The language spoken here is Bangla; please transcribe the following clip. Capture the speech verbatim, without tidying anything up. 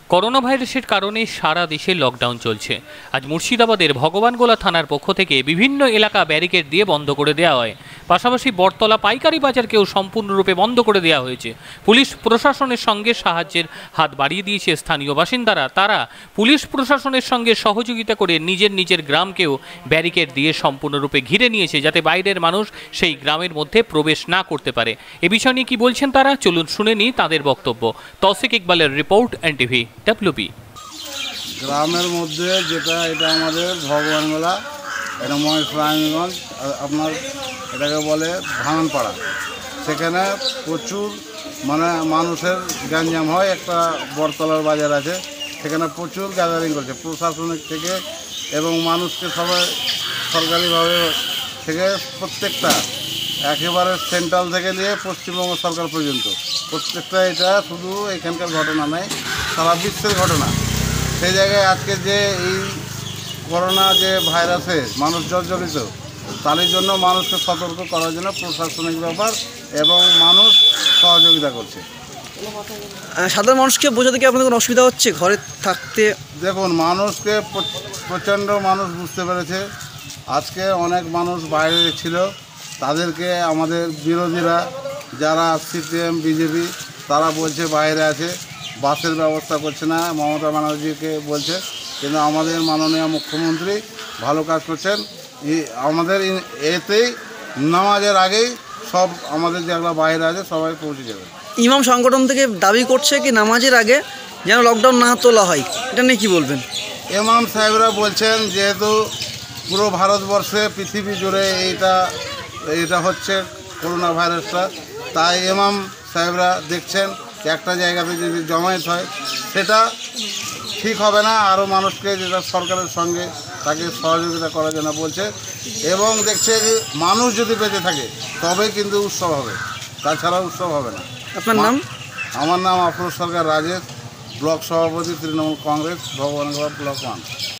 করোনা ভাইরাসের কারণে সারা দেশে লকডাউন চলছে। আজ মুর্শিদাবাদের ভগবানগোলা থানার পক্ষ থেকে বিভিন্ন এলাকা ব্যারিকেড দিয়ে বন্ধ করে দেওয়া হয়। পাশাপাশি বটতলা পাইকারি বাজারকেও সম্পূর্ণরূপে বন্ধ করে দেওয়া হয়েছে। পুলিশ প্রশাসনের সঙ্গে সাহায্যের হাত বাড়িয়ে দিয়েছে স্থানীয় বাসিন্দারা। তারা পুলিশ প্রশাসনের সঙ্গে সহযোগিতা করে নিজের নিজের গ্রামকেও ব্যারিকেড দিয়ে সম্পূর্ণরূপে ঘিরে নিয়েছে, যাতে বাইরের মানুষ সেই গ্রামের মধ্যে প্রবেশ না করতে পারে। এ বিষয় নিয়ে কি বলছেন তারা, চলুন শুনে নিই তাদের বক্তব্য। তৌসিক ইকবালের রিপোর্ট, এনটিভি ডাব্লিউবি। গ্রামের মধ্যে যেটা এটা আমাদের ভগবানগোলা, এটা মহেশরানীগঞ্জ, আপনার এটাকে বলে ভাঙনপাড়া। সেখানে প্রচুর মানে মানুষের গ্যাঞ্জাম হয়। একটা বটতলার বাজার আছে, সেখানে প্রচুর গ্যাদারিং করছে প্রশাসনিক থেকে এবং মানুষকে সবাই সরকারিভাবে থেকে প্রত্যেকটা একেবারে সেন্ট্রাল থেকে নিয়ে পশ্চিমবঙ্গ সরকার পর্যন্ত প্রত্যেকটা, এটা শুধু এখানকার ঘটনা নয়, সারা বিশ্বের ঘটনা। সেই জায়গায় আজকে যে এই করোনা যে ভাইরাসে মানুষ জর্জরিত, তার জন্য মানুষকে সতর্ক করার জন্য প্রশাসনিক ব্যাপার এবং মানুষ সহযোগিতা করছে। সাধারণ মানুষকে বোঝাতে কি আপনাদের কোনো অসুবিধা হচ্ছে ঘরে থাকতে? দেখুন, মানুষকে প্রচণ্ড মানুষ বুঝতে পেরেছে। আজকে অনেক মানুষ বাইরে ছিল, তাদেরকে আমাদের বিরোধীরা যারা সিপিএম বিজেপি তারা বলছে বাইরে আছে, বাসের ব্যবস্থা করছে না, মমতা ব্যানার্জিকে বলছে। কিন্তু আমাদের মাননীয় মুখ্যমন্ত্রী ভালো কাজ করছেন। আমাদের এতেই নামাজের আগেই সব আমাদের যেগুলো বাইরে আছে সবাই পৌঁছে যাবে। ইমাম সংগঠন থেকে দাবি করছে কি নামাজের আগে যেন লকডাউন না তোলা হয়, এটা নিয়ে কী বলবেন? ইমাম সাহেবরা বলছেন যেহেতু পুরো ভারতবর্ষে পৃথিবী জুড়ে এইটা এটা হচ্ছে করোনা ভাইরাসটা, তাই ইমাম সাহেবরা দেখছেন একটা জায়গাতে যদি জমায়েত হয় সেটা ঠিক হবে না। আরও মানুষকে যেটা সরকারের সঙ্গে তাকে সহযোগিতা করার জন্য বলছে এবং দেখছে যে মানুষ যদি বেঁচে থাকে তবে কিন্তু উৎসব হবে, তাছাড়া উৎসব হবে না। আপনার নাম? আমার নাম আফরোজ সরকার রাজেশ, ব্লক সভাপতি তৃণমূল কংগ্রেস, ভগবানগোলা ব্লক ওয়ান।